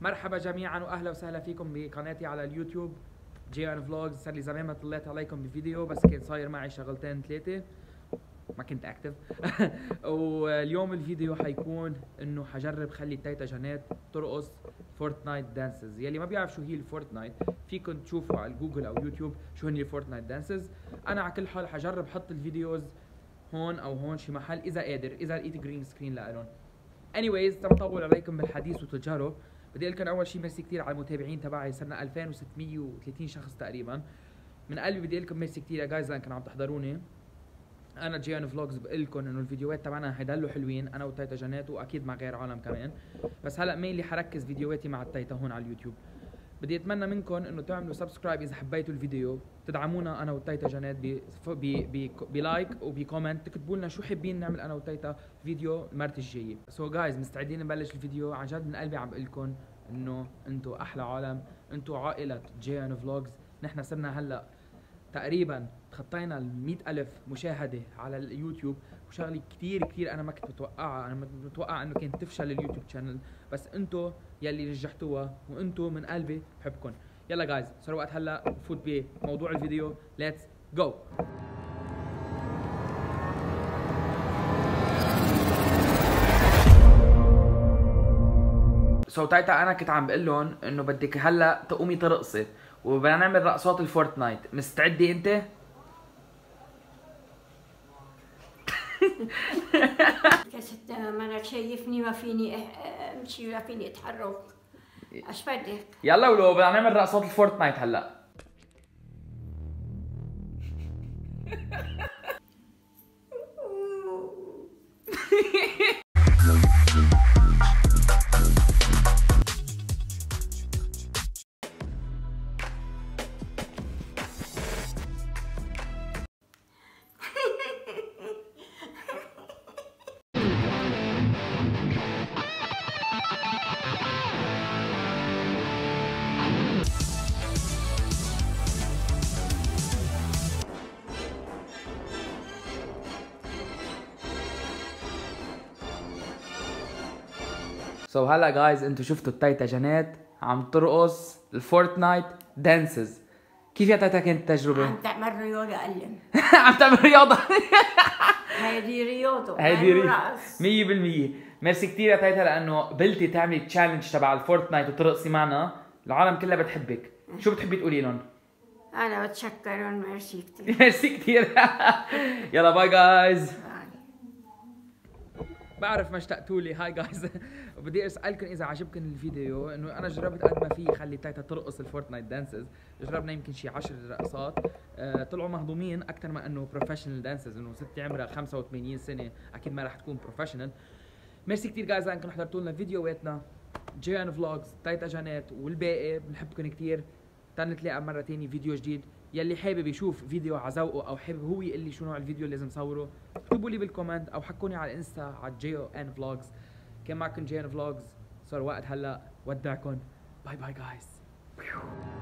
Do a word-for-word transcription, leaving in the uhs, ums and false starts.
مرحبا جميعا واهلا وسهلا فيكم بقناتي على اليوتيوب جيون فلوجز. صار لي زمان ما طلعت عليكم بفيديو، بس كان صاير معي شغلتين ثلاثه ما كنت اكتف. واليوم الفيديو حيكون انه حجرب خلي التيتا جنات ترقص فورتنايت دانسز. يلي ما بيعرف شو هي الفورتنايت فيكم تشوفوا على جوجل او يوتيوب شو هن الفورتنايت دانسز. انا على كل حال حجرب حط الفيديوز هون او هون شي محل اذا قادر، اذا لقيت جرين سكرين لالون. anyways تما طول عليكم بالحديث وتجارب. بدي اقول لكم اول شيء ميرسي كثير على المتابعين تبعي، صرنا ألفين وستمية وثلاثين شخص تقريبا. من قلبي بدي اقول لكم ميرسي كثير يا جايز لانكم عم تحضروني. انا جيون فلوجز بقول لكم انه الفيديوهات تبعنا حيضلوا حلوين، انا وتيتا جنات واكيد مع غير عالم كمان، بس هلا مينلي حركز فيديوهاتي مع التيتا هون على اليوتيوب. بدي اتمنى منكم انه تعملوا سبسكرايب اذا حبيتوا الفيديو، تدعمونا انا والتيتا جنات بلايك وبكومنت، تكتبوا لنا شو حابين نعمل انا والتيتا فيديو المرة الجايه. سو so جايز مستعدين نبلش الفيديو. عن جد من قلبي عم بقول لكم انه انتم احلى عالم، انتم عائله جيون فلوجز. نحن صرنا هلا تقريبا تخطينا ال مئة ألف مشاهده على اليوتيوب، وشغله كثير كثير انا ما كنت متوقعها. انا متوقع انه كانت تفشل اليوتيوب شانل، بس انتم يلي نجحتوها وانتم من قلبي بحبكم. يلا جايز صار وقت هلا نفوت بموضوع الفيديو. ليتس جو. سو so, تايتا انا كنت عم بقول لهم انه بدك هلا تقومي ترقصي وبدنا نعمل رقصات الفورتنايت. مستعدة انت؟ كست ما انا شايفني ما فيني امشي ما فيني اتحرك. ايش بدك؟ يلا ولو بدنا نعمل رقصات الفورتنايت هلا. سو so, هلا جايز انتم شفتوا التيتا جنات عم ترقص الفورتنايت دانسز. كيف يا تيتا كانت التجربة؟ عم تعمل رياضة قلم. عم تعمل رياضة. هيدي رياضة هيدي رياضة مية بالمية. ميرسي كثير يا تيتا لانه قبلتي تعملي تشالنج تبع الفورتنايت وترقصي معنا. العالم كلها بتحبك. شو بتحبي تقولي لهم؟ انا بتشكرهم. ميرسي كثير. ميرسي كثير. يلا باي جايز. بعرف ما اشتقتوا لي. هاي جايز. بدي اسالكم اذا عجبكم الفيديو، انه انا جربت قد ما في خلي تيتا ترقص الفورتنايت دانسز. جربنا يمكن شي عشر رقصات، أه طلعوا مهضومين اكثر ما انه بروفيشنال دانسز. انه ستي عمرها خمسة وثمانين سنه اكيد ما رح تكون بروفيشنال. ميرسي كثير جايز انكم حضرتوا لنا فيديوهاتنا جيون فلوجز تيتا جنات والباقي. بنحبكم كثير. تنتلاقى مره ثانيه فيديو جديد. يلي حابب يشوف فيديو على ذوقه او حابب هو يقول لي شو نوع الفيديو اللي لازم صوره، اكتبوا لي بالكومنت او حكوني على الانستا على جيون فلوجز. كان معكم جيون فلوجز. صار وقت هلا ودعكم. باي باي جايز.